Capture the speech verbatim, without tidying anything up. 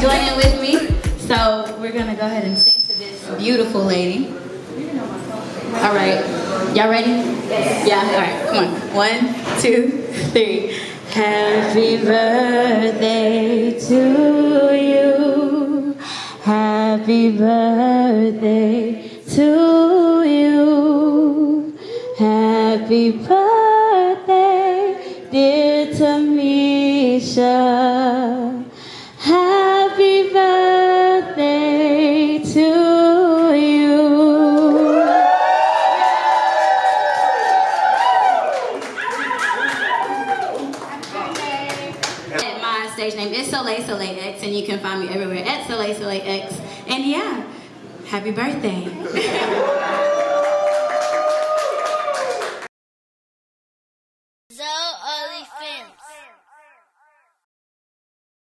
join in with me. So we're gonna go ahead and sing to this beautiful lady. All right, y'all ready? Yeah. All right, come on. One, two, three. Happy birthday to you. Happy birthday to you. Happy birthday, dear Timesha. Happy birthday to you. My stage name is Soleil Soleil X, and you can find me everywhere at Soleil Soleil X. And yeah, happy birthday.